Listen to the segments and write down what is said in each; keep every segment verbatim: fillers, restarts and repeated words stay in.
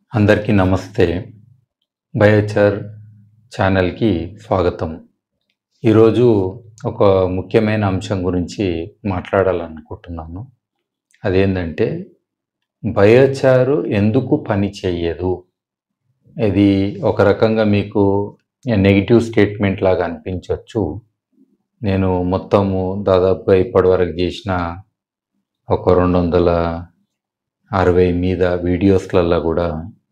అందరికీ నమస్తే. బయోచార్ ఛానల్‌కి స్వాగతం. ఈరోజు ఒక ముఖ్యమైన అంశం గురించి మాట్లాడాలనుకుంటున్నాను. అదేంటంటే బయోచారు ఎందుకు పని చేయదు? ఇది ఒక రకంగా మీకు నెగెటివ్ స్టేట్మెంట్ లాగా అనిపించవచ్చు. నేను మొత్తము దాదాపుగా ఇప్పటివరకు చేసిన ఒక రెండు వందల అరవై మీద వీడియోస్లల్లో కూడా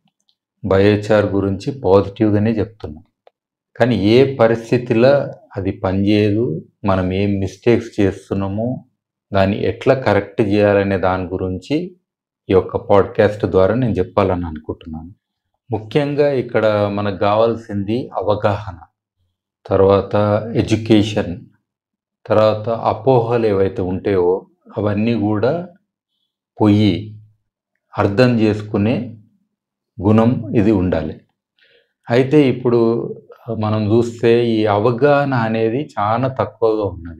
బయోచార్ గురించి పాజిటివ్గానే చెప్తున్నా. కానీ ఏ పరిస్థితిలో అది పనిచేయదు, మనం ఏం మిస్టేక్స్ చేస్తున్నామో దాన్ని ఎట్లా కరెక్ట్ చేయాలనే దాని గురించి ఈ యొక్క పాడ్కాస్ట్ ద్వారా నేను చెప్పాలని అనుకుంటున్నాను. ముఖ్యంగా ఇక్కడ మనకు కావాల్సింది అవగాహన, తర్వాత ఎడ్యుకేషన్, తర్వాత అపోహలు ఏవైతే ఉంటాయో అవన్నీ కూడా పోయి అర్థం చేసుకునే గుణం ఇది ఉండాలి. అయితే ఇప్పుడు మనం చూస్తే ఈ అవగాహన అనేది చాలా తక్కువగా ఉన్నది.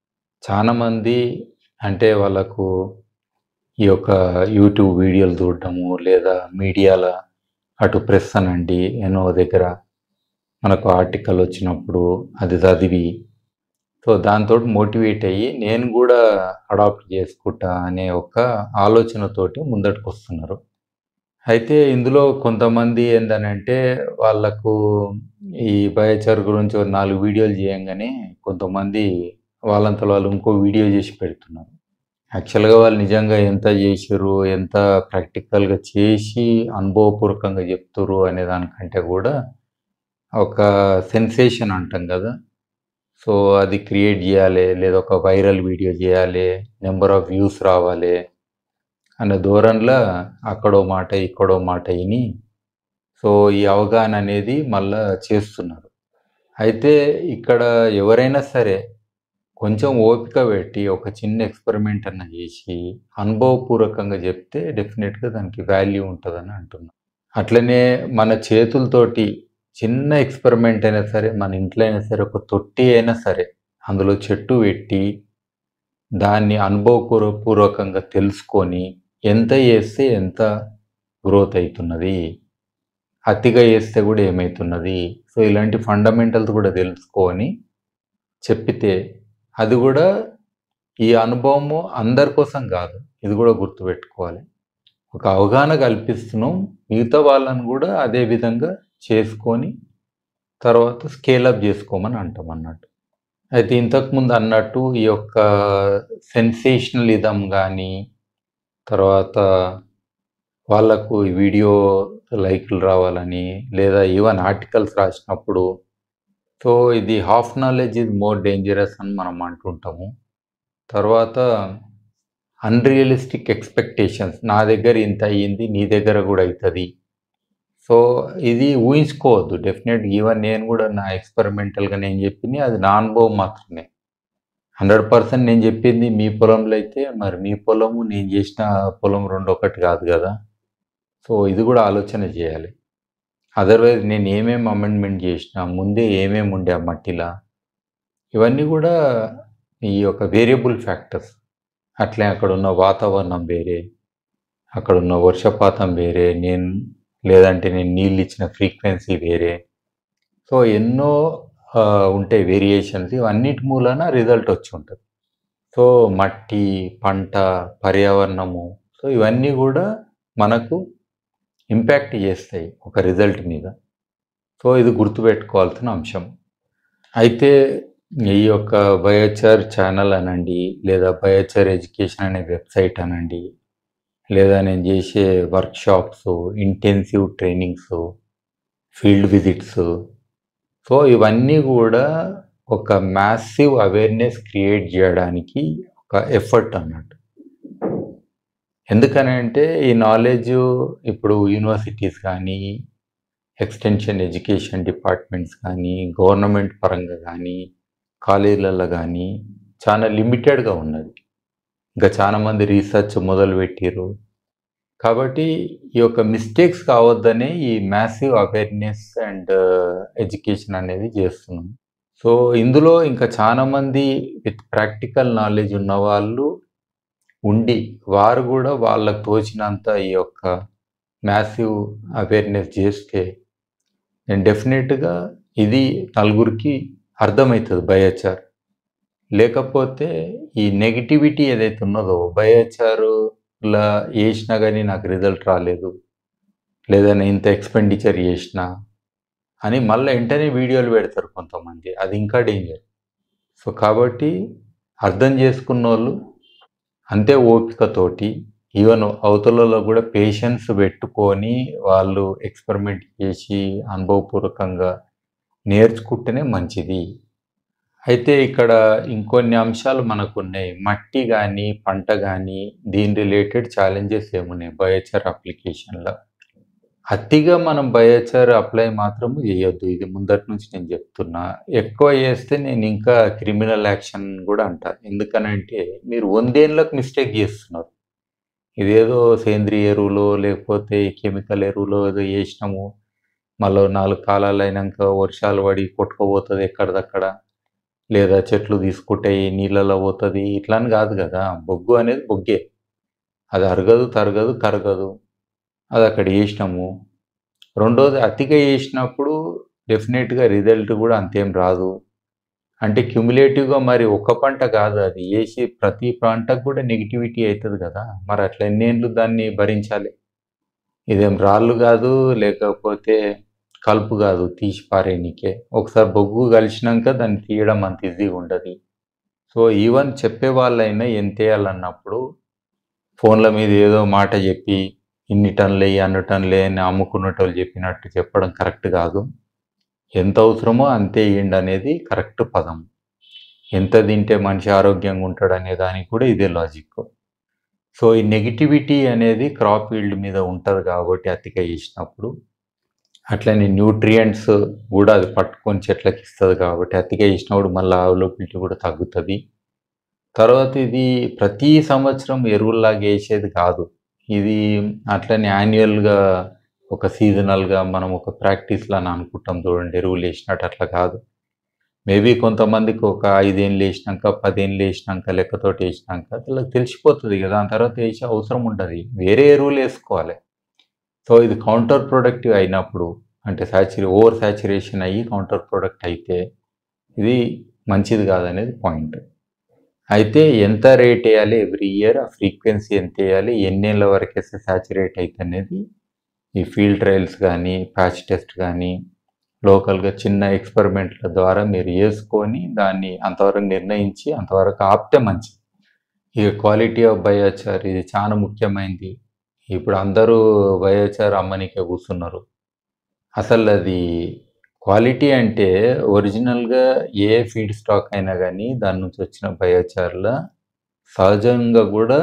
చాలామంది అంటే వాళ్ళకు ఈ యొక్క యూట్యూబ్ వీడియోలు చూడటము, లేదా మీడియాల అటు ప్రెస్ అనండి ఎన్నో దగ్గర మనకు ఆర్టికల్ వచ్చినప్పుడు అది చదివి సో దాంతో మోటివేట్ అయ్యి నేను కూడా అడాప్ట్ చేసుకుంటా అనే ఒక ఆలోచనతోటి ముందటికి వస్తున్నారు. అయితే ఇందులో కొంతమంది ఏందనంటే వాళ్ళకు ఈ బయోచార్ గురించి ఒక నాలుగు వీడియోలు చేయంగానే కొంతమంది వాళ్ళంతలో వాళ్ళు ఇంకో వీడియో చేసి పెడుతున్నారు. యాక్చువల్గా వాళ్ళు నిజంగా ఎంత చేసిర్రు, ఎంత ప్రాక్టికల్గా చేసి అనుభవపూర్వకంగా చెప్తుర్రు అనే దానికంటే కూడా ఒక సెన్సేషన్ అంటాం కదా, సో అది క్రియేట్ చేయాలి, లేదా ఒక వైరల్ వీడియో చేయాలి, నెంబర్ ఆఫ్ వ్యూస్ రావాలి అన్న ధోరణిలో అక్కడో మాట ఇక్కడో మాట విని సో ఈ అవగాహన అనేది మళ్ళా చేస్తున్నారు. అయితే ఇక్కడ ఎవరైనా సరే కొంచెం ఓపిక పెట్టి ఒక చిన్న ఎక్స్పెరిమెంట్ అన్న చేసి అనుభవపూర్వకంగా చెప్తే డెఫినెట్గా దానికి వాల్యూ ఉంటుందని అంటున్నాను. అట్లనే మన చేతులతోటి చిన్న ఎక్స్పెరిమెంట్ అయినా సరే, మన ఇంట్లో అయినా సరే, ఒక తొట్టి అయినా సరే అందులో చెట్టు పెట్టి దాన్ని అనుభవపూర్వకంగా తెలుసుకొని ఎంత చేస్తే ఎంత గ్రోత్ అవుతున్నది, అతిగా చేస్తే కూడా ఏమవుతున్నది, సో ఇలాంటి ఫండమెంటల్స్ కూడా తెలుసుకొని చెప్పితే అది కూడా ఈ అనుభవము అందరి కోసం కాదు, ఇది కూడా గుర్తుపెట్టుకోవాలి. ఒక అవగాహన కల్పిస్తున్నాం, మిగతా వాళ్ళని కూడా అదే విధంగా చేసుకొని తర్వాత స్కేలప్ చేసుకోమని అంటాం అన్నట్టు. అయితే ఇంతకుముందు అన్నట్టు ఈ యొక్క సెన్సేషనలిజం కానీ, తర్వాత వాళ్ళకు వీడియో లైక్లు రావాలని, లేదా ఈవెన్ ఆర్టికల్స్ రాసినప్పుడు సో ఇది half knowledge is more dangerous అని మనం అంటుంటాము. తర్వాత అన్రియలిస్టిక్ ఎక్స్పెక్టేషన్స్, నా దగ్గర ఇంత అయ్యింది నీ దగ్గర కూడా అవుతుంది, సో ఇది ఊహించుకోవద్దు. డెఫినెట్ ఈవెన్ నేను కూడా నా ఎక్స్పెరిమెంటల్గా నేను చెప్పింది అది నా అనుభవం మాత్రమే. హండ్రెడ్ పర్సెంట్ నేను చెప్పింది మీ పొలంలో అయితే మరి మీ పొలము నేను చేసిన పొలం రెండు ఒకటి కాదు కదా, సో ఇది కూడా ఆలోచన చేయాలి. అదర్వైజ్ నేను ఏమేమి అమెండ్మెంట్ చేసిన, ముందే ఏమేమి ఉండే ఆ మట్టిలా, ఇవన్నీ కూడా ఈ యొక్క వేరియబుల్ ఫ్యాక్టర్స్. అట్లే అక్కడ ఉన్న వాతావరణం వేరే, అక్కడ ఉన్న వర్షపాతం వేరే, నేను లేదంటే నేను నీళ్ళు ఇచ్చిన ఫ్రీక్వెన్సీ వేరే, సో ఎన్నో ఉంటాయి వేరియేషన్స్. ఇవన్నిటి మూలన రిజల్ట్ వచ్చి ఉంటుంది. సో మట్టి, పంట, పర్యావరణము, సో ఇవన్నీ కూడా మనకు ఇంపాక్ట్ చేస్తాయి ఒక రిజల్ట్ మీద. సో ఇది గుర్తుపెట్టుకోవాల్సిన అంశం. అయితే ఈ యొక్క బయోచార్ ఛానల్ అనండి, లేదా బయోచార్ ఎడ్యుకేషన్ అనే వెబ్సైట్ అనండి, లేదా నేను చేసే workshops, intensive trainings, field visits, so ఇవన్నీ కూడా ఒక మ్యాసివ్ అవేర్నెస్ క్రియేట్ చేయడానికి ఒక ఎఫర్ట్ అన్నట్టు. ఎందుకనంటే ఈ నాలెడ్జ్ ఇప్పుడు యూనివర్సిటీస్ కానీ, ఎక్స్టెన్షన్ ఎడ్యుకేషన్ డిపార్ట్మెంట్స్ కానీ, గవర్నమెంట్ పరంగా కానీ, కాలేజీలలో కానీ చాలా లిమిటెడ్గా ఉన్నది. ఇంకా చాలామంది రీసెర్చ్ మొదలుపెట్టారు. కాబట్టి ఈ యొక్క మిస్టేక్స్ కావద్దనే ఈ మ్యాసివ్ అవేర్నెస్ అండ్ ఎడ్యుకేషన్ అనేది చేస్తున్నాం. సో ఇందులో ఇంకా చాలామంది విత్ ప్రాక్టికల్ నాలెడ్జ్ ఉన్న వాళ్ళు ఉండి వారు కూడా వాళ్ళకు తోచినంత ఈ యొక్క మ్యాసివ్ అవేర్నెస్ చేస్తే నేను డెఫినెట్గా ఇది నలుగురికి అర్థమవుతుంది బయోచార్. లేకపోతే ఈ నెగిటివిటీ ఏదైతే ఉన్నదో బయోచారులా వేసినా కానీ నాకు రిజల్ట్ రాలేదు, లేదా నేను ఇంత ఎక్స్పెండిచర్ చేసిన అని మళ్ళీ వెంటనే వీడియోలు పెడతారు కొంతమంది. అది ఇంకా డేంజర్. సో కాబట్టి అర్థం చేసుకున్న వాళ్ళు అంతే ఓపికతోటి, ఈవెన్ అవతలలో కూడా పేషెన్స్ పెట్టుకొని వాళ్ళు ఎక్స్పెరిమెంట్ చేసి అనుభవపూర్వకంగా నేర్చుకుంటేనే మంచిది. అయితే ఇక్కడ ఇంకొన్ని అంశాలు మనకున్నాయి. మట్టి కానీ పంట కానీ దీని రిలేటెడ్ ఛాలెంజెస్ ఏమున్నాయి బయోచార్ అప్లికేషన్లో. అతిగా మనం బయోచార్ అప్లై మాత్రం చేయొద్దు. ఇది ముందటి నుంచి నేను చెప్తున్నా. ఎక్కువ చేస్తే నేను ఇంకా క్రిమినల్ యాక్షన్ కూడా అంటా. ఎందుకనంటే మీరు వందేళ్ళకు మిస్టేక్ చేస్తున్నారు. ఇదేదో సేంద్రియ ఎరువులో లేకపోతే కెమికల్ ఎరువులో ఏదో వేసినాము, మళ్ళీ నాలుగు కాలాలు అయినాక వర్షాలు పడి కొట్టుకుపోతుంది ఎక్కడిదక్కడ, లేదా చెట్లు తీసుకుంటాయి నీళ్ళలో పోతుంది, ఇట్లా అని కాదు కదా. బొగ్గు అనేది బొగ్గే, అది అరగదు తరగదు కరగదు. అది అక్కడ వేసినాము. రెండోది అతిగా వేసినప్పుడు డెఫినెట్గా రిజల్ట్ కూడా అంతేం రాదు. అంటే క్యుములేటివ్గా మరి ఒక్క పంట కాదు, అది వేసి ప్రతి పంటకు కూడా నెగిటివిటీ అవుతుంది కదా. మరి అట్లా ఎన్నేళ్ళు దాన్ని భరించాలి? ఇదేం రాళ్ళు కాదు, లేకపోతే కలుపు కాదు తీసి పారేయనికే. ఒకసారి బొగ్గు కలిసినాక దాన్ని తీయడం అంత ఈజీగా ఉండదు. సో ఈవెన్ చెప్పే వాళ్ళైనా ఎంత వేయాలన్నప్పుడు ఫోన్ల మీద ఏదో మాట చెప్పి ఇన్ని టన్నులే అన్ని టన్నులే అని అమ్ముకున్నట్టు చెప్పినట్టు చెప్పడం కరెక్ట్ కాదు. ఎంత అవసరమో అంతే వేయండి అనేది కరెక్ట్ పదం. ఎంత తింటే మనిషి ఆరోగ్యంగా ఉంటాడు అనే దానికి కూడా ఇదే లాజిక్. సో ఈ నెగిటివిటీ అనేది క్రాప్ ఈల్డ్ మీద ఉంటుంది కాబట్టి అతిగా వేసినప్పుడు, అట్లనే న్యూట్రియంట్స్ కూడా అది పట్టుకొని చెట్లకి ఇస్తుంది కాబట్టి అతిగా వేసినప్పుడు మళ్ళీ అవైలబిలిటీ కూడా తగ్గుతుంది. తర్వాత ఇది ప్రతి సంవత్సరం ఎరువుల్లాగా వేసేది కాదు. ఇది అట్లనే యాన్యువల్గా ఒక సీజనల్గా మనం ఒక ప్రాక్టీస్లో అని అనుకుంటాం చూడండి, ఎరువులు వేసినట్టు అట్లా కాదు. మేబీ కొంతమందికి ఒక ఐదేళ్ళు వేసినాక పదేళ్ళు వేసినాక లెక్కతోటి వేసినాక అట్లా తెలిసిపోతుంది కదా, దాని తర్వాత వేసే అవసరం ఉంటుంది, వేరే ఎరువులు వేసుకోవాలి. సో ఇది కౌంటర్ ప్రొడక్టివ్ అయినప్పుడు, అంటే సాచురే ఓవర్ సాచురేషన్ అయ్యి కౌంటర్ ప్రొడక్ట్ అయితే ఇది మంచిది కాదనేది పాయింట్. అయితే ఎంత రేట్ వేయాలి ఎవ్రీ ఇయర్, ఆ ఫ్రీక్వెన్సీ ఎంత వేయాలి, ఎన్నేళ్ళ వరకు వేస్తే సాచురేట్ అయితే అనేది ఈ ఫీల్డ్ ట్రయల్స్ కానీ ప్యాచ్ టెస్ట్ కానీ లోకల్గా చిన్న ఎక్స్పెరిమెంట్ల ద్వారా మీరు వేసుకొని దాన్ని అంతవరకు నిర్ణయించి అంతవరకు ఆపితే మంచిది. ఇక క్వాలిటీ ఆఫ్ బయోచార్ ఇది చాలా ముఖ్యమైనది. ఇప్పుడు అందరూ బయోచార్ అమ్మనికే కూర్చున్నారు. అసలు అది క్వాలిటీ అంటే ఒరిజినల్గా ఏ ఫీడ్ స్టాక్ అయినా కానీ దాని నుంచి వచ్చిన బయోచార్లో సహజంగా కూడా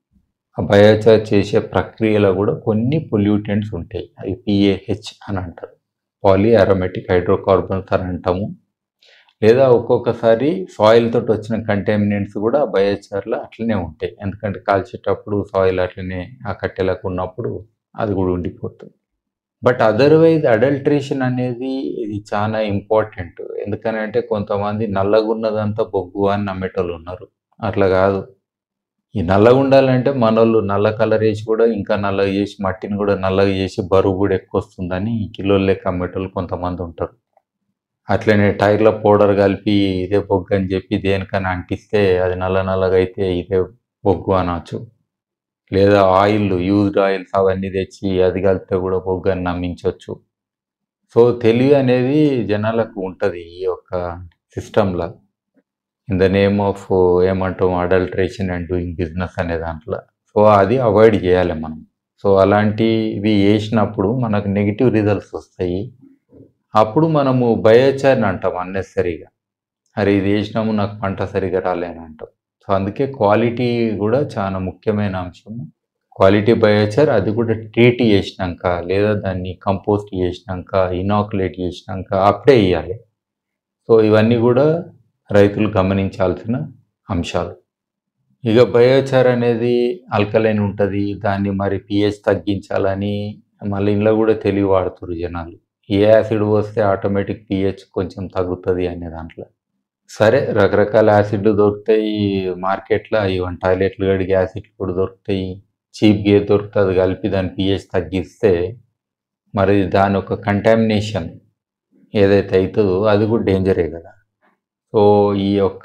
ఆ బయోచార్ చేసే ప్రక్రియలో కూడా కొన్ని పొల్యూటెంట్స్ ఉంటాయి. అవి పిఏహెచ్ అని అంటారు, పాలీ అరోమేటిక్ హైడ్రోకార్బన్స్ అని అంటాము. లేదా ఒక్కొక్కసారి సాయిల్ తోటి వచ్చిన కంటామినెంట్స్ కూడా బయోచార్లో అట్లనే ఉంటాయి. ఎందుకంటే కాల్చేటప్పుడు సాయిల్ అట్లనే ఆ కట్టెలకు ఉన్నప్పుడు అది కూడా ఉండిపోతుంది. బట్ అదర్వైజ్ అడల్ట్రేషన్ అనేది ఇది చాలా ఇంపార్టెంట్. ఎందుకనంటే కొంతమంది నల్లగున్నదంతా బొగ్గు అని నమ్మేటోళ్ళు ఉన్నారు. అట్లా కాదు. ఈ నల్లగా ఉండాలంటే మనోళ్ళు నల్ల కలర్ వేసి కూడా ఇంకా నల్లగా చేసి మట్టిని కూడా నల్లగా చేసి బరువు కూడా ఎక్కువ వస్తుందని కిలోలు లెక్క అమ్మేటోళ్ళు కొంతమంది ఉంటారు. అట్లనే టైర్లో పౌడర్ కలిపి ఇదే బొగ్గు అని చెప్పి దేనికైనా అంటిస్తే అది నల్ల నల్లగా అయితే ఇదే బొగ్గు అనవచ్చు. లేదా ఆయిల్ యూజ్డ్ ఆయిల్స్ అవన్నీ తెచ్చి అది కలిపితే కూడా బొగ్గు అని నమ్మించవచ్చు. సో తెలివి అనేది జనాలకు ఉంటుంది ఈ యొక్క సిస్టంలో, ఇన్ ద నేమ్ ఆఫ్ ఏమంటాం అడల్ట్రేషన్ అండ్ డూయింగ్ బిజినెస్ అనే దాంట్లో. సో అది అవాయిడ్ చేయాలి మనం. సో అలాంటివి వేసినప్పుడు మనకు నెగిటివ్ రిజల్ట్స్ వస్తాయి. అప్పుడు మనము బయోచార్ని అంటాం అన్నెసరీగా, అరే ఇది వేసినాము నాకు పంట సరిగా రాలేని అంటాం. సో అందుకే క్వాలిటీ కూడా చాలా ముఖ్యమైన అంశము. క్వాలిటీ బయోచార్ అది కూడా ట్రీట్ చేసినాక లేదా దాన్ని కంపోస్ట్ చేసినాక ఇనాకులేట్ చేసినాక అప్పుడే వేయాలి. సో ఇవన్నీ కూడా రైతులు గమనించాల్సిన అంశాలు. ఇక బయోచార్ అనేది ఆల్కలైన్ ఉంటుంది, దాన్ని మరి పిహెచ్ తగ్గించాలని మళ్ళీ ఇంట్లో కూడా తెలివి వాడుతున్నారు జనాలు. ఏ యాసిడ్ వస్తే ఆటోమేటిక్ పిహెచ్ కొంచెం తగ్గుతుంది అనే దాంట్లో. సరే రకరకాల యాసిడ్లు దొరుకుతాయి మార్కెట్లో, ఈవెన్ టాయిలెట్లు కడిగే యాసిడ్లు కూడా దొరుకుతాయి, చీప్గా ఏది దొరికితే అది కలిపి దాని పిహెచ్ తగ్గిస్తే మరి దాని ఒక కంటామినేషన్ ఏదైతే అవుతుందో అది కూడా డేంజరే కదా. సో ఈ యొక్క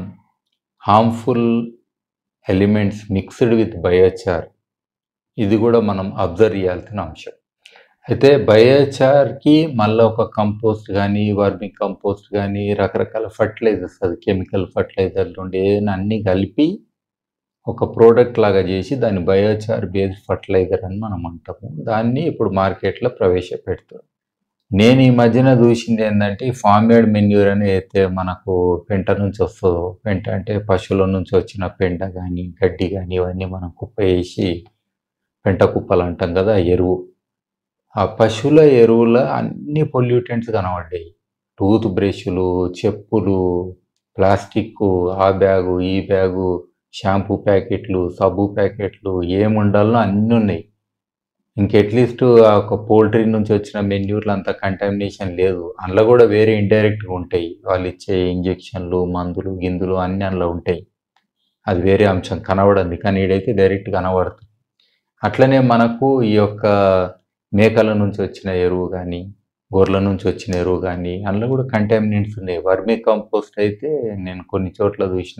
harmful elements mixed with biochar ఇది కూడా మనం అబ్జర్వ్ చేయాల్సిన అంశం. అయితే బయోచార్కి మళ్ళీ ఒక కంపోస్ట్ కానీ వర్మి కంపోస్ట్ కానీ రకరకాల ఫర్టిలైజర్స్, అది కెమికల్ ఫర్టిలైజర్లు ఉండే అన్నీ కలిపి ఒక ప్రోడక్ట్ లాగా చేసి దాన్ని బయోచార్ బేస్డ్ ఫర్టిలైజర్ అని మనం అంటాము. దాన్ని ఇప్పుడు మార్కెట్లో ప్రవేశపెడతారు. నేను ఈ మధ్యన చూసింది ఏంటంటే ఈ ఫామ్ మేడ్ మెన్యూర్ అని అయితే మనకు పెంట నుంచి వస్తుందో, పెంట అంటే పశువుల నుంచి వచ్చిన పెంట కానీ గడ్డి కానీ ఇవన్నీ మనం కుప్ప వేసి పెంట కుప్పలు అంటాం కదా, ఎరువు. ఆ పశువుల ఎరువుల అన్ని పొల్యూటెంట్స్ కనబడ్డాయి. టూత్ బ్రష్లు, చెప్పులు, ప్లాస్టిక్, ఆ బ్యాగు ఈ బ్యాగు, షాంపూ ప్యాకెట్లు, సబ్బు ప్యాకెట్లు, ఏముండాలో అన్నీ ఉన్నాయి. ఇంకెట్లీస్ట్ ఆ ఒక పోల్ట్రీ నుంచి వచ్చిన మెన్యూర్లు అంత కంటామినేషన్ లేదు. అందులో కూడా వేరే ఇండైరెక్ట్గా ఉంటాయి, వాళ్ళు ఇచ్చే ఇంజెక్షన్లు, మందులు, గిందులు అన్నీ అందులో ఉంటాయి. అది వేరే అంశం కనబడింది, కానీ ఈడైతే డైరెక్ట్ కనబడుతుంది. అట్లనే మనకు ఈ యొక్క మేకల నుంచి వచ్చిన ఎరువు కానీ గొర్రెల నుంచి వచ్చిన ఎరువు కానీ అందులో కూడా కంటామినెంట్స్ ఉన్నాయి. వర్మీ కంపోస్ట్ అయితే నేను కొన్ని చోట్ల చూసిన,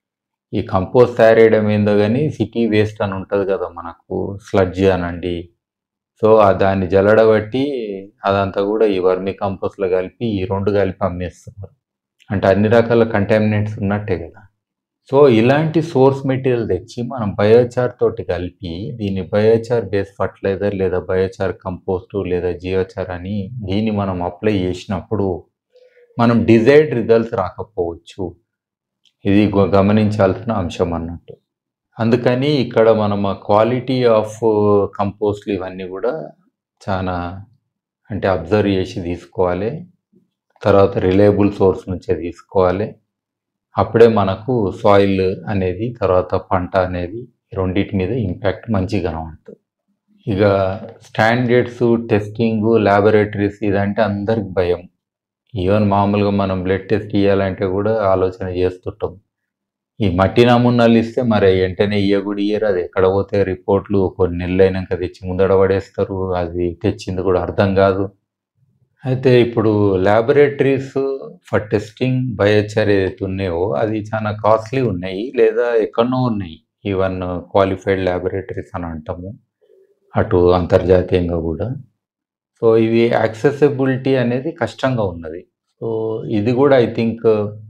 ఈ కంపోస్ట్ తయారేయడం ఏందో కానీ సిటీ వేస్ట్ అని ఉంటుంది కదా మనకు, స్లడ్జ్ అనండి. సో దాన్ని జల్లడబట్టి అదంతా కూడా ఈ వర్మీ కంపోస్ట్లో కలిపి ఈ రెండు కలిపి అమ్మేస్తున్నారు. అంటే అన్ని రకాల కంటామినెంట్స్ ఉన్నట్టే కదా. సో ఇలాంటి సోర్స్ మెటీరియల్ తెచ్చి మనం బయోచార్ తోటి కలిపి దీన్ని బయోచార్ బేస్ ఫర్టిలైజర్ లేదా బయోచార్ కంపోస్టు లేదా జియోచార్ అని దీన్ని మనం అప్లై చేసినప్పుడు మనం డిజైర్డ్ రిజల్ట్స్ రాకపోవచ్చు. ఇది గమనించాల్సిన అంశం అన్నట్టు. అందుకని ఇక్కడ మనం క్వాలిటీ ఆఫ్ కంపోస్ట్లు ఇవన్నీ కూడా చాలా అంటే అబ్జర్వ్ చేసి తీసుకోవాలి. తర్వాత రిలయబుల్ సోర్స్ నుంచే తీసుకోవాలి. అప్పుడే మనకు సాయిల్ అనేది తర్వాత పంట అనేది రెండింటి మీద ఇంపాక్ట్ మంచిగా కనబడుతుంది. ఇక స్టాండర్డ్స్, టెస్టింగ్, ల్యాబొరేటరీస్ ఇదంటే అందరికి భయం. ఈవెన్ మామూలుగా మనం బ్లడ్ టెస్ట్ ఇవ్వాలంటే కూడా ఆలోచన చేస్తుంటాం. ఈ మట్టి నమూనాలు ఇస్తే మరి వెంటనే ఇయ్య కూడా ఇయ్యరు. అది ఎక్కడ పోతే రిపోర్ట్లు కొన్ని నెలలు అయినాక తెచ్చి ముందడ పడేస్తారు. అది తెచ్చింది కూడా అర్థం కాదు. అయితే ఇప్పుడు ల్యాబొరేటరీస్ ఫర్ టెస్టింగ్ బయోచార్ ఏదైతే ఉన్నాయో అది చాలా కాస్ట్లీ ఉన్నాయి, లేదా ఎక్కడనో ఉన్నాయి. ఈవెన్ క్వాలిఫైడ్ ల్యాబొరేటరీస్ అని అంటాము, అటు అంతర్జాతీయంగా కూడా. సో ఇవి యాక్సెసిబిలిటీ అనేది కష్టంగా ఉన్నది. సో ఇది కూడా ఐ థింక్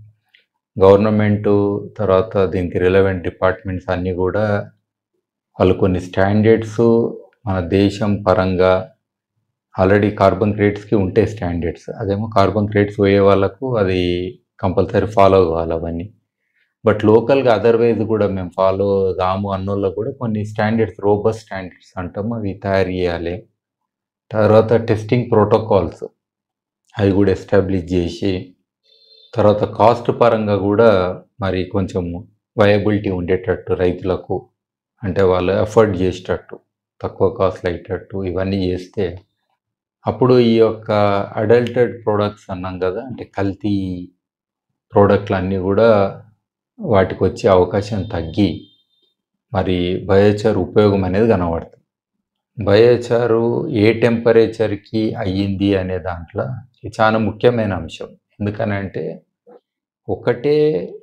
గవర్నమెంటు తర్వాత దీనికి రిలవెంట్ డిపార్ట్మెంట్స్ అన్నీ కూడా వాళ్ళు కొన్ని స్టాండర్డ్స్ మన దేశం పరంగా ఆల్రెడీ కార్బన్ క్రెడిట్స్కి ఉంటే స్టాండర్డ్స్, అదేమో కార్బన్ క్రెడిట్స్ పోయే వాళ్ళకు అది కంపల్సరీ ఫాలో కావాలి అవన్నీ. బట్ లోకల్గా అదర్వైజ్ కూడా మేము ఫాలో కాము అన్నోళ్ళకు కూడా కొన్ని స్టాండర్డ్స్, రోబస్ట్ స్టాండర్డ్స్ అంటాము, అవి తయారు చేయాలి. తర్వాత టెస్టింగ్ ప్రోటోకాల్స్ అవి కూడా ఎస్టాబ్లిష్ చేసి, తర్వాత కాస్ట్ పరంగా కూడా మరి కొంచెం వయబిలిటీ ఉండేటట్టు రైతులకు, అంటే వాళ్ళు ఎఫర్ట్ చేసేటట్టు తక్కువ కాస్ట్లు అయ్యేటట్టు ఇవన్నీ చేస్తే అప్పుడు ఈ యొక్క అడల్టెడ్ ప్రోడక్ట్స్ అన్నాం కదా, అంటే కల్తీ ప్రోడక్ట్లు అన్నీ కూడా వాటికి వచ్చే అవకాశం తగ్గి మరి బయోచార్ ఉపయోగం అనేది కనబడుతుంది. బయోచారు ఏ టెంపరేచర్కి అయ్యింది అనే దాంట్లో ఇది చాలా ముఖ్యమైన అంశం. ఎందుకనంటే ఒకటే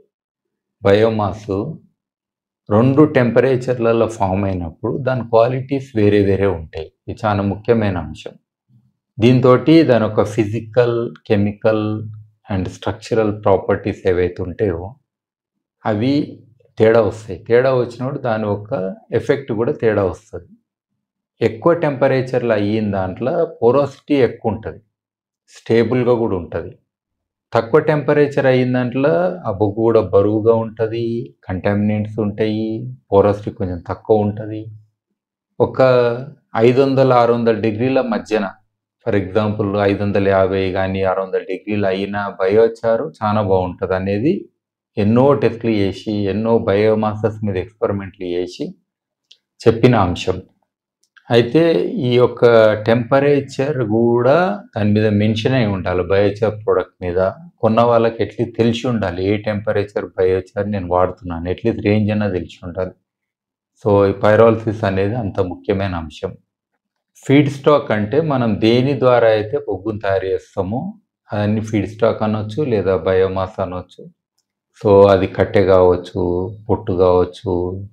బయోమాస్ రెండు టెంపరేచర్లలో ఫామ్ అయినప్పుడు దాని క్వాలిటీస్ వేరే వేరే ఉంటాయి. ఇది చాలా ముఖ్యమైన అంశం. దీంతో దాని ఒక physical, chemical and structural properties ఏవైతే ఉంటాయో అవి తేడా వస్తాయి. తేడా వచ్చినప్పుడు దాని యొక్క ఎఫెక్ట్ కూడా తేడా వస్తుంది. ఎక్కువ టెంపరేచర్లో అయిన దాంట్లో పోరోసిటీ ఎక్కువ ఉంటుంది, స్టేబుల్గా కూడా ఉంటుంది. తక్కువ టెంపరేచర్ అయిన దాంట్లో ఆ బొగ్గు కూడా బరువుగా ఉంటుంది, కంటామినెంట్స్ ఉంటాయి, పోరోసిటీ కొంచెం తక్కువ ఉంటుంది. ఒక ఐదు వందల ఆరు వందల డిగ్రీల మధ్యన, ఫర్ ఎగ్జాంపుల్ ఐదు వందల యాభై కానీ ఆరు వందల డిగ్రీలు అయిన బయోచారు చాలా బాగుంటుంది అనేది ఎన్నో టెస్ట్లు చేసి ఎన్నో బయోమాసెస్ మీద ఎక్స్పెరిమెంట్లు చేసి చెప్పిన అంశం. అయితే ఈ యొక్క టెంపరేచర్ కూడా దాని మీద మెన్షన్ అయి ఉండాలి బయోచార్ ప్రోడక్ట్ మీద. కొన్న వాళ్ళకి ఎట్లీస్ట్ తెలిసి ఉండాలి ఏ టెంపరేచర్ బయోచార్ నేను వాడుతున్నాను, ఎట్లీస్ట్ రేంజ్ అన్నా తెలిసి ఉండాలి. సో ఈ పైరాలసిస్ అనేది అంత ముఖ్యమైన అంశం. ఫీడ్ స్టాక్ అంటే మనం దేని ద్వారా అయితే బొగ్గును తయారు చేస్తామో అదన్నీ ఫీడ్ స్టాక్ అనొచ్చు, లేదా బయోమాస్ అనొచ్చు. సో అది కట్టె కావచ్చు, పొట్టు కావచ్చు,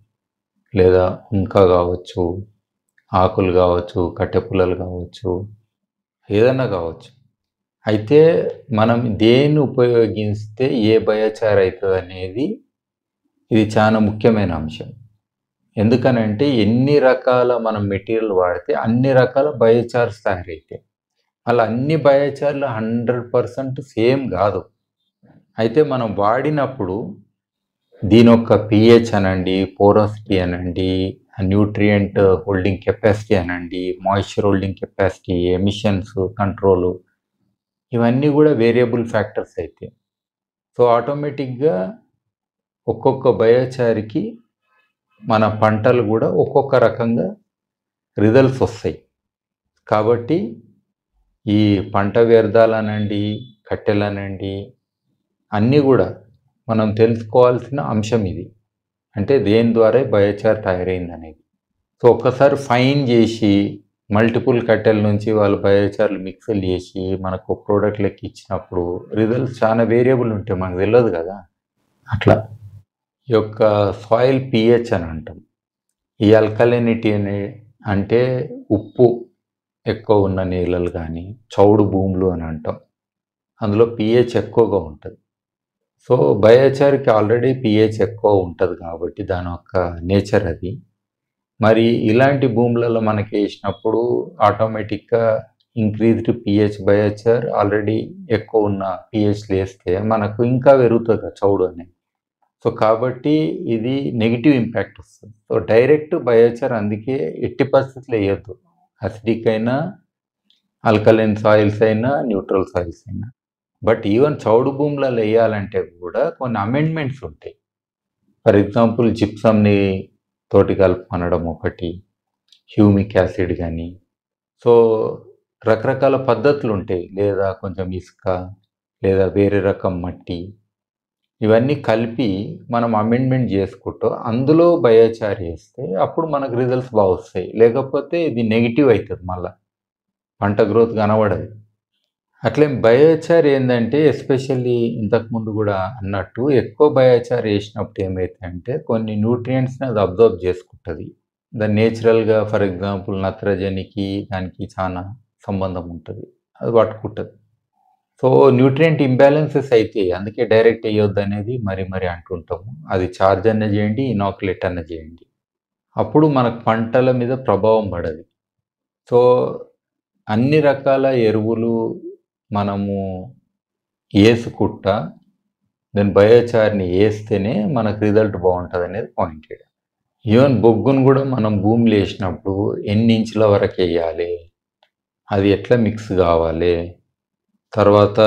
లేదా ఉంక కావచ్చు, ఆకులు కావచ్చు, కట్టె పుల్లలు కావచ్చు, ఏదన్నా కావచ్చు. అయితే మనం దేన్ని ఉపయోగిస్తే ఏ బయోచార్ అవుతుంది అనేది ఇది చాలా ముఖ్యమైన అంశం. ఎందుకనంటే ఎన్ని రకాల మనం మెటీరియల్ వాడితే అన్ని రకాల బయోచార్స్ తయారైతాయి. అలా అన్ని బయోచార్లు హండ్రెడ్ పర్సెంట్ సేమ్ కాదు. అయితే మనం వాడినప్పుడు దీని యొక్క పిహెచ్ అనండి, పోరోసిటీ అనండి, న్యూట్రియంట్ హోల్డింగ్ కెపాసిటీ అనండి, moisture holding capacity, emissions control, ఇవన్నీ కూడా వేరియబుల్ ఫ్యాక్టర్స్ అయితే. సో ఆటోమేటిక్గా ఒక్కొక్క బయోచార్కి మన పంటలు కూడా ఒక్కొక్క రకంగా రిజల్ట్స్ వస్తాయి. కాబట్టి ఈ పంట వ్యర్థాలనండి, కట్టెలనండి, అన్నీ కూడా మనం తెలుసుకోవాల్సిన అంశం ఇది. అంటే దేని ద్వారా బయోచార్ తయారైంది అనేది. సో ఒక్కసారి ఫైన్ చేసి మల్టిపుల్ కట్టెల నుంచి వాళ్ళు బయోచార్లు మిక్స్లు చేసి మనకు ప్రోడక్ట్ లెక్క ఇచ్చినప్పుడు రిజల్ట్స్ చాలా వేరియబుల్ ఉంటాయి, మనకు తెలియదు కదా. అట్లా ఈ యొక్క సాయిల్ పిహెచ్ అని అంటాం. ఈ అల్కలినిటీ అనే అంటే ఉప్పు ఎక్కువ ఉన్న నేలలు కానీ చౌడు భూములు అని అంటాం. అందులో పిహెచ్ ఎక్కువగా ఉంటుంది. సో బయోచార్కి ఆల్రెడీ పిహెచ్ ఎక్కువ ఉంటుంది కాబట్టి దాని యొక్క నేచర్ అది. మరి ఇలాంటి భూములలో మనకి వేసినప్పుడు ఆటోమేటిక్గా ఇంక్రీజ్డ్ పిహెచ్ బయోచార్ ఆల్రెడీ ఎక్కువ ఉన్న పిహెచ్లు వేస్తే మనకు ఇంకా పెరుగుతుంది చౌడు అనేది. సో కాబట్టి ఇది నెగిటివ్ ఇంపాక్ట్ వస్తుంది. సో డైరెక్ట్ బయోచార్ అందుకే ఎట్టి పరిస్థితులు వేయద్దు, అసిడిక్ అయినా, ఆల్కలైన్ సాయిల్స్ అయినా, న్యూట్రల్ సాయిల్స్ అయినా. బట్ ఈవెన్ చౌడు భూములలో వేయాలంటే కూడా కొన్ని అమెండ్మెంట్స్ ఉంటాయి. ఫర్ ఎగ్జాంపుల్ జిప్సమ్ని తోటి కలుపుకొనడం ఒకటి, హ్యూమిక్ యాసిడ్ కానీ. సో రకరకాల పద్ధతులు ఉంటాయి, లేదా కొంచెం ఇసుక, లేదా వేరే రకం మట్టి, ఇవన్నీ కలిపి మనం అమెండ్మెంట్ చేసుకుంటూ అందులో బయోచార్ వేస్తే అప్పుడు మనకు రిజల్ట్స్ బాగా వస్తాయి. లేకపోతే ఇది నెగిటివ్ అవుతుంది, మళ్ళీ పంట గ్రోత్ కనబడదు. అట్లే బయోచార్ ఏంటంటే ఎస్పెషల్లీ ఇంతకుముందు కూడా అన్నట్టు ఎక్కువ బయోచార్ వేసినప్పుడు ఏమవుతుందంటే కొన్ని న్యూట్రియంట్స్ని అది అబ్జర్వ్ చేసుకుంటుంది. దాని నేచురల్గా ఫర్ ఎగ్జాంపుల్ నత్రజనికి దానికి చాలా సంబంధం ఉంటుంది, అది పట్టుకుంటుంది. సో న్యూట్రియంట్ ఇంబ్యాలెన్సెస్ అయితే అందుకే డైరెక్ట్ వేయొద్దు అనేది మరి మరి అంటుంటాము. అది చార్జ్ అన్న చేయండి, ఇనాక్యులేట్ అన్న చేయండి, అప్పుడు మనకు పంటల మీద ప్రభావం పడదు. సో అన్ని రకాల ఎరువులు మనము వేసుకుంటా దాని బయోచార్ని వేస్తేనే మనకు రిజల్ట్ బాగుంటుంది అనేది పాయింట్. ఈవెన్ బొగ్గును కూడా మనం భూమిలో వేసినప్పుడు ఎన్ని ఇంచుల వరకు వేయాలి, అది ఎట్లా మిక్స్ కావాలి, తర్వాత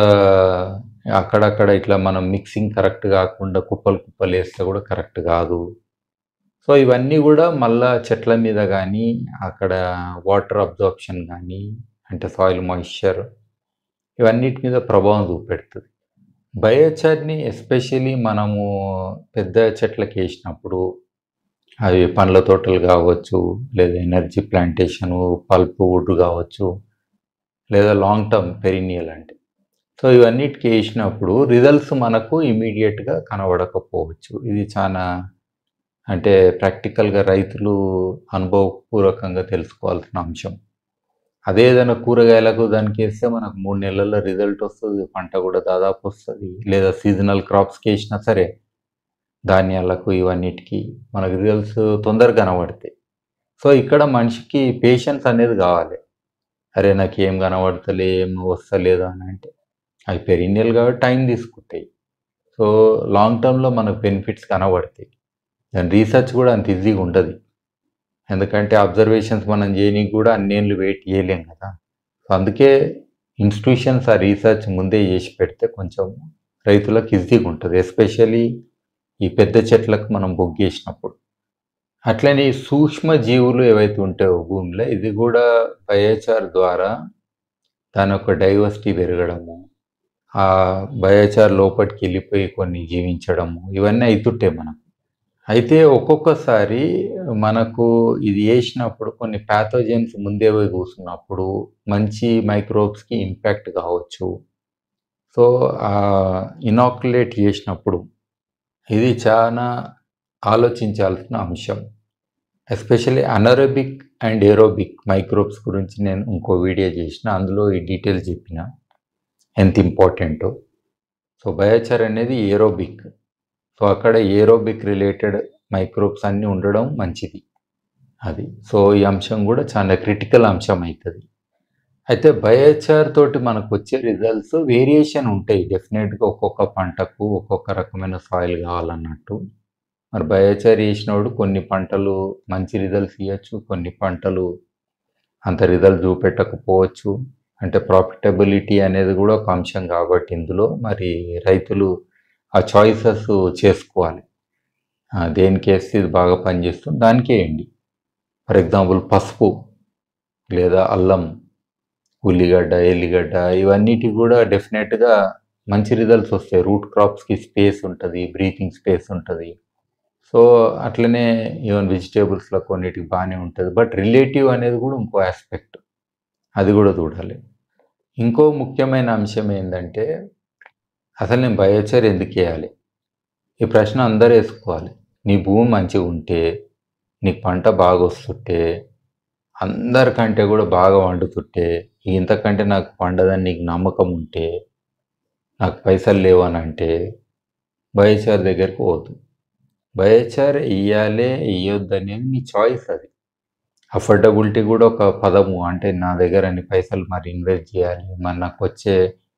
అక్కడక్కడ ఇట్లా మనం మిక్సింగ్ కరెక్ట్ కాకుండా కుప్పలు కుప్పలు వేస్తే కూడా కరెక్ట్ కాదు. సో ఇవన్నీ కూడా మళ్ళా చెట్ల మీద కానీ అక్కడ వాటర్ అబ్జార్ప్షన్ కానీ అంటే సాయిల్ మాయిశ్చర్ ఇవన్నిటి మీద ప్రభావం చూపెడుతుంది. బయోచార్ని ఎస్పెషలీ మనము పెద్ద చెట్లకి వేసినప్పుడు అవి పండ్ల తోటలు కావచ్చు, లేదా ఎనర్జీ ప్లాంటేషను, పల్ప్ వుడ్ కావచ్చు, లేదా లాంగ్ టర్మ్ పెరినియల్ అంటే. సో ఇవన్నిటికి వేసినప్పుడు రిజల్ట్స్ మనకు ఇమీడియట్గా కనబడకపోవచ్చు. ఇది చాలా అంటే ప్రాక్టికల్గా రైతులు అనుభవపూర్వకంగా తెలుసుకోవాల్సిన అంశం. అదే ఏదైనా కూరగాయలకు దానికి వేస్తే మనకు మూడు నెలల్లో రిజల్ట్ వస్తుంది, పంట కూడా దాదాపు వస్తుంది. లేదా సీజనల్ క్రాప్స్కి వేసినా సరే ధాన్యాలకు ఇవన్నిటికీ మనకు రిజల్ట్స్ తొందరగా కనబడతాయి. సో ఇక్కడ మనిషికి పేషెన్స్ అనేది కావాలి. అరే నాకు ఏం కనబడతలే, ఏం వస్తలేదు అని అంటే అవి పెరినియల్ కాబట్టి టైం తీసుకుంటాయి. సో లాంగ్ టర్మ్లో మనకు బెనిఫిట్స్ కనబడతాయి. దాని రీసెర్చ్ కూడా అంత ఈజీగా ఉండదు, ఎందుకంటే అబ్జర్వేషన్స్ మనం చేయడానికి కూడా అన్నేళ్ళు వెయిట్ చేయలేం కదా. సో అందుకే ఇన్స్టిట్యూషన్స్ ఆ రీసెర్చ్ ముందే చేసి పెడితే కొంచెం రైతులకు ఈజీగా ఉంటుంది, ఎస్పెషల్లీ ఈ పెద్ద చెట్లకు మనం బొగ్గేసినప్పుడు. అట్లనే సూక్ష్మ జీవులు ఏవైతే ఉంటాయో భూమిలో, ఇది కూడా బయోచార్ ద్వారా దాని యొక్క డైవర్సిటీ పెరగడము, ఆ బయోచార్ లోపలికి వెళ్ళిపోయి కొన్ని జీవించడము, ఇవన్నీ అవుతుంటాయి మనకు. అయితే ఒక్కొక్కసారి మనకు ఇది వేసినప్పుడు కొన్ని ప్యాథోజన్స్ ముందే పోయి కూర్చున్నప్పుడు మంచి మైక్రోబ్స్కి ఇంపాక్ట్ కావచ్చు. సో ఇనాక్యులేట్ చేసినప్పుడు ఇది చాలా ఆలోచించాల్సిన అంశం. Especially anaerobic and aerobic microbes గురించి నేను ఇంకో వీడియో చేసిన, అందులో ఈ డీటెయిల్స్ చెప్పిన ఎంత ఇంపార్టెంటో. సో బయోచార్ అనేది ఏరోబిక్. సో అక్కడ ఏరోబిక్ రిలేటెడ్ మైక్రోబ్స్ అన్నీ ఉండడం మంచిది అది. సో ఈ అంశం కూడా చాలా క్రిటికల్ అంశం అవుతుంది. అయితే బయోచార్ తోటి మనకు వచ్చే రిజల్ట్స్ వేరియేషన్ ఉంటాయి డెఫినెట్గా, ఒక్కొక్క పంటకు ఒక్కొక్క రకమైన సాయిల్ కావాలన్నట్టు. మరి బయోచార్ వేసినప్పుడు కొన్ని పంటలు మంచి రిజల్ట్స్ ఇవ్వచ్చు, కొన్ని పంటలు అంత రిజల్ట్ చూపెట్టకపోవచ్చు. అంటే ప్రాఫిటబిలిటీ అనేది కూడా ఒక అంశం కాబట్టి ఇందులో మరి రైతులు ఆ చాయిసెస్ చేసుకోవాలి. దేనికి వేస్తే ఇది బాగా పనిచేస్తుంది దానికే వేయండి. ఫర్ ఎగ్జాంపుల్ పసుపు లేదా అల్లం, ఉల్లిగడ్డ, ఎల్లిగడ్డ ఇవన్నిటికి కూడా డెఫినెట్గా మంచి రిజల్ట్స్ వస్తాయి. రూట్ క్రాప్స్కి స్పేస్ ఉంటుంది, బ్రీతింగ్ స్పేస్ ఉంటుంది. సో అట్లనే ఈవెన్ వెజిటేబుల్స్లో కొన్నిటికి బాగానే ఉంటుంది. బట్ రిలేటివ్ అనేది కూడా ఇంకో ఆస్పెక్ట్, అది కూడా చూడాలి. ఇంకో ముఖ్యమైన అంశం ఏంటంటే అసలు నేను బయోచార్ ఎందుకు వేయాలి? ఈ ప్రశ్న అందరూ వేసుకోవాలి. నీ భూమి మంచిగా ఉంటే, నీ పంట బాగా వస్తుంటే, అందరికంటే కూడా బాగా వండుతుంటే, ఇంతకంటే నాకు పండదని నీకు నమ్మకం ఉంటే, నాకు పైసలు లేవని అంటే బయోచార్ దగ్గరికి పోదు. బయోచార్ ఇయ్యాలే ఇయ్యొద్దు అనేది నీ చాయిస్. అది అఫోర్డబిలిటీ కూడా ఒక పదము. అంటే నా దగ్గర అన్ని పైసలు మరి ఇన్వెస్ట్ చేయాలి, మరి నాకు వచ్చే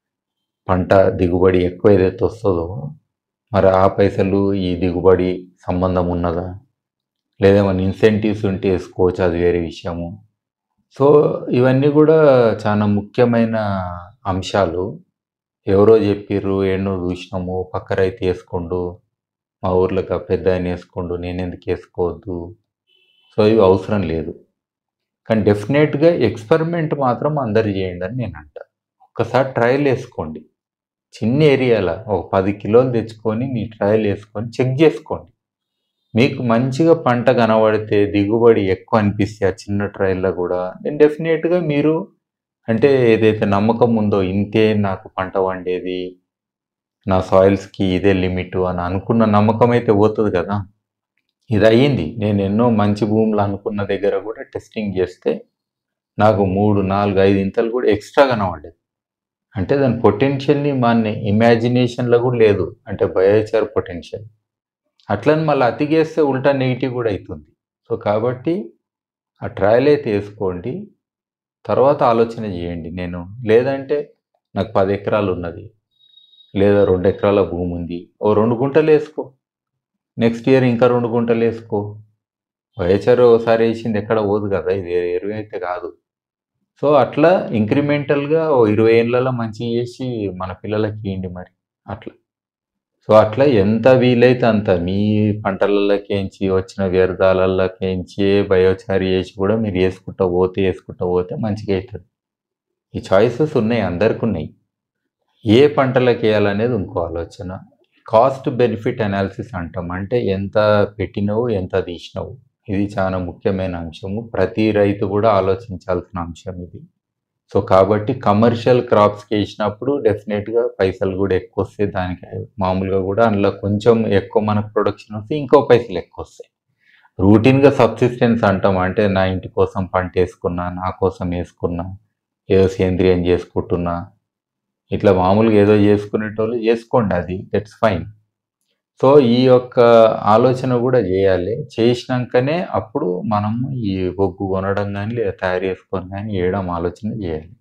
పంట దిగుబడి ఎక్కువ ఏదైతే వస్తుందో మరి ఆ పైసలు ఈ దిగుబడి సంబంధం ఉన్నదా, లేదా మన ఇన్సెంటివ్స్ ఉంటే వేసుకోవచ్చు, అది వేరే విషయము. సో ఇవన్నీ కూడా చాలా ముఖ్యమైన అంశాలు. ఎవరో చెప్పిర్రు, ఎన్నో చూసినాము, పక్క రైతు వేసుకోండు, మా ఊర్లోకి పెద్ద ఆయన వేసుకోండు, నేను ఎందుకు వేసుకోవద్దు. సో ఇవి అవసరం లేదు. కానీ డెఫినెట్గా ఎక్స్పెరిమెంట్ మాత్రం అందరు చేయండి అని నేను అంట. ఒక్కసారి ట్రయల్ వేసుకోండి. చిన్న ఏరియాలో ఒక పది కిలోలు తెచ్చుకొని మీ ట్రయల్ వేసుకొని చెక్ చేసుకోండి. మీకు మంచిగా పంట కనబడితే, దిగుబడి ఎక్కువ అనిపిస్తే ఆ చిన్న ట్రయల్లో కూడా నేను డెఫినెట్గా మీరు అంటే ఏదైతే నమ్మకం ఉందో, ఇంతే నాకు పంట వండేది, నా సాయిల్స్కి ఇదే లిమిట్ అని అనుకున్న నమ్మకం అయితే పోతుంది కదా. ఇది అయ్యింది. నేను ఎన్నో మంచి భూములు అనుకున్న దగ్గర కూడా టెస్టింగ్ చేస్తే నాకు మూడు నాలుగు ఐదు ఇంతలు కూడా ఎక్స్ట్రా కనబడేది. అంటే దాని పొటెన్షియల్ని మన ఇమాజినేషన్లో కూడా లేదు, అంటే బయోచార్ పొటెన్షియల్. అట్లని మళ్ళీ అతిగేస్తే ఉల్టా నెగిటివ్ కూడా అవుతుంది. సో కాబట్టి ఆ ట్రయల్ అయితే వేసుకోండి, తర్వాత ఆలోచన చేయండి. నేను లేదంటే నాకు పది ఎకరాలు ఉన్నది, లేదా రెండు ఎకరాల భూమి ఉంది, ఓ రెండు గుంటలు వేసుకో, నెక్స్ట్ ఇయర్ ఇంకా రెండు గుంటలు వేసుకో. బయోచార్ ఒకసారి వేసింది ఎక్కడ పోదు కదా, ఇది ఎరువు అయితే కాదు. సో అట్లా ఇంక్రిమెంటల్గా ఓ ఇరవై ఏళ్ళలో మంచిగా చేసి మన పిల్లలకి ఇవ్వండి మరి అట్లా. సో అట్లా ఎంత వీలైతే అంత మీ పంటలలోకించి వచ్చిన వ్యర్థాలలోకించి బయోచార్ వేసి కూడా మీరు వేసుకుంటూ పోతే వేసుకుంటూ పోతే మంచిగా అవుతుంది. ఈ చాయిసెస్ ఉన్నాయి, అందరికి ఉన్నాయి. ఏ పంటలకు వేయాలనేది ఇంకో ఆలోచన. కాస్ట్ బెనిఫిట్ అనాలిసిస్ అంటాం. అంటే ఎంత పెట్టినవు, ఎంత తీసినవు, ఇది చాలా ముఖ్యమైన అంశము. ప్రతి రైతు కూడా ఆలోచించాల్సిన అంశం ఇది. సో కాబట్టి కమర్షియల్ క్రాప్స్కి వేసినప్పుడు డెఫినెట్గా పైసలు కూడా ఎక్కువ వస్తాయి. దానికి మామూలుగా కూడా అందులో కొంచెం ఎక్కువ మనకు ప్రొడక్షన్ వస్తే ఇంకో పైసలు ఎక్కువ వస్తాయి. రూటీన్గా సబ్సిస్టెన్స్ అంటాం. అంటే నా ఇంటి కోసం పంట వేసుకున్నా, నా కోసం వేసుకున్నా, ఏదో సేంద్రియం చేసుకుంటున్నా, ఇట్లా మామూలుగా ఏదో చేసుకునేటోళ్ళు చేసుకోండి, అది దట్స్ ఫైన్. సో ఈ యొక్క ఆలోచన కూడా చేయాలి. చేసినాకనే అప్పుడు మనం ఈ బొగ్గు కొనడం కానీ లేదా తయారు చేసుకొని కానీ వేయడం ఆలోచన చేయాలి.